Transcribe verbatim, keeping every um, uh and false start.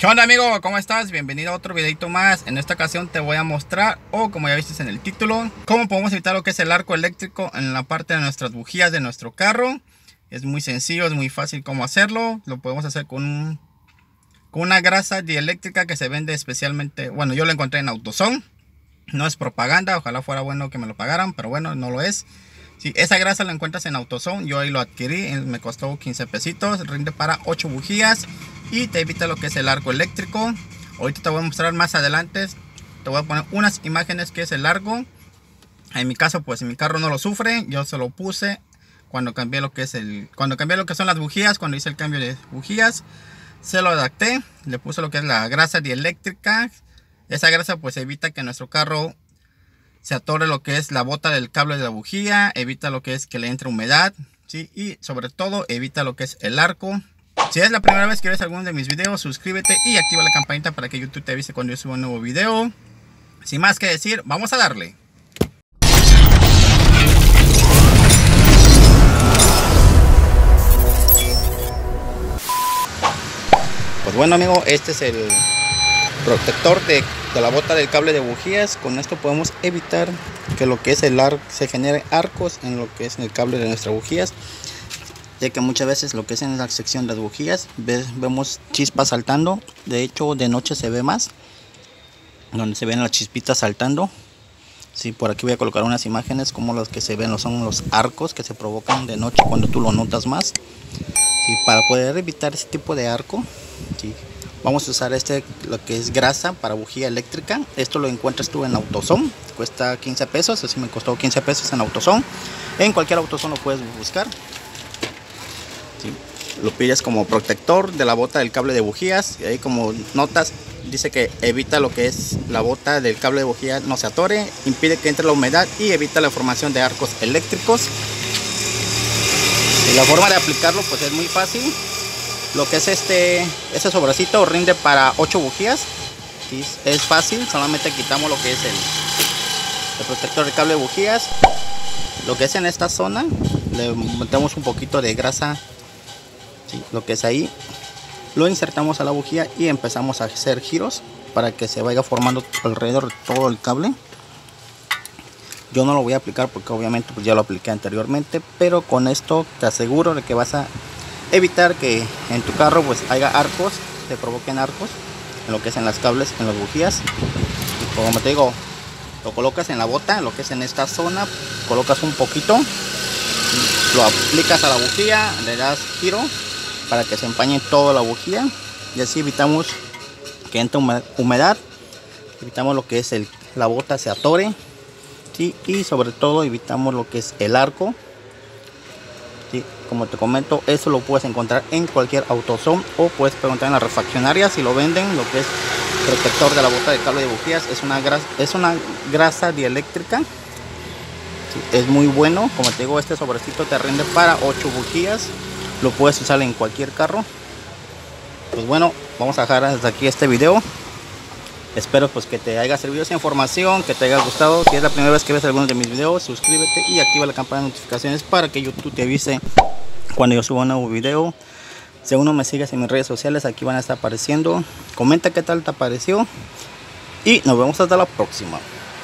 ¿Qué onda, amigo? ¿Cómo estás? Bienvenido a otro videito más. En esta ocasión te voy a mostrar, o como ya viste en el título, cómo podemos evitar lo que es el arco eléctrico en la parte de nuestras bujías de nuestro carro. Es muy sencillo, es muy fácil cómo hacerlo. Lo podemos hacer con, un, con una grasa dieléctrica que se vende especialmente. Bueno, yo lo encontré en AutoZone. No es propaganda, ojalá fuera bueno que me lo pagaran, pero bueno, no lo es. Si esa grasa la encuentras en AutoZone, yo ahí lo adquirí, me costó quince pesitos, rinde para ocho bujías y te evita lo que es el arco eléctrico. Ahorita te voy a mostrar más adelante, te voy a poner unas imágenes que es el largo. En mi caso, pues mi carro no lo sufre, yo se lo puse cuando cambié lo que es el, cuando cambié lo que son las bujías, cuando hice el cambio de bujías, se lo adapté, le puse lo que es la grasa dieléctrica. Esa grasa pues evita que nuestro carro se atore lo que es la bota del cable de la bujía, evita lo que es que le entre humedad, ¿sí? Y sobre todo evita lo que es el arco. Si es la primera vez que ves alguno de mis videos, suscríbete y activa la campanita para que YouTube te avise cuando yo suba un nuevo video. Sin más que decir, vamos a darle. Pues bueno, amigo, este es el protector de, de la bota del cable de bujías. Con esto podemos evitar que lo que es el arco se genere arcos en lo que es el cable de nuestras bujías, ya que muchas veces lo que es en la sección de las bujías ve, vemos chispas saltando. De hecho, de noche se ve más, donde se ven las chispitas saltando. Sí, por aquí voy a colocar unas imágenes como las que se ven, son los arcos que se provocan de noche cuando tú lo notas más. Sí, para poder evitar ese tipo de arco, sí, vamos a usar este, lo que es grasa para bujía eléctrica. Esto lo encuentras tú en AutoZone, cuesta quince pesos, así me costó quince pesos en AutoZone. En cualquier AutoZone lo puedes buscar. Sí, lo pides como protector de la bota del cable de bujías, y ahí como notas dice que evita lo que es la bota del cable de bujía no se atore, impide que entre la humedad y evita la formación de arcos eléctricos. Y la forma de aplicarlo pues es muy fácil. Lo que es este, este sobrecito rinde para ocho bujías. ¿Sí? Es fácil, solamente quitamos lo que es el, el protector de cable de bujías. Lo que es en esta zona, le metemos un poquito de grasa, ¿sí? Lo que es ahí, lo insertamos a la bujía y empezamos a hacer giros para que se vaya formando alrededor de todo el cable. Yo no lo voy a aplicar porque obviamente pues ya lo apliqué anteriormente, pero con esto te aseguro de que vas a evitar que en tu carro pues haya arcos, te provoquen arcos en lo que es en las cables, en las bujías. Y como te digo, lo colocas en la bota, lo que es en esta zona, colocas un poquito, lo aplicas a la bujía, le das giro para que se empañe toda la bujía y así evitamos que entre humedad, evitamos lo que es el, la bota se atore, ¿sí? Y sobre todo evitamos lo que es el arco. Sí, como te comento, eso lo puedes encontrar en cualquier AutoZone o puedes preguntar en las refaccionarias si lo venden. Lo que es protector de la bota de cable de bujías es una grasa, es una grasa dieléctrica. Sí, es muy bueno, como te digo, este sobrecito te rinde para ocho bujías. Lo puedes usar en cualquier carro. Pues bueno, vamos a dejar hasta aquí este video. Espero pues que te haya servido esa información, que te haya gustado. Si es la primera vez que ves algunos de mis videos, suscríbete y activa la campana de notificaciones para que YouTube te avise cuando yo suba un nuevo video. Si aún no me sigues en mis redes sociales, aquí van a estar apareciendo. Comenta qué tal te pareció y nos vemos hasta la próxima.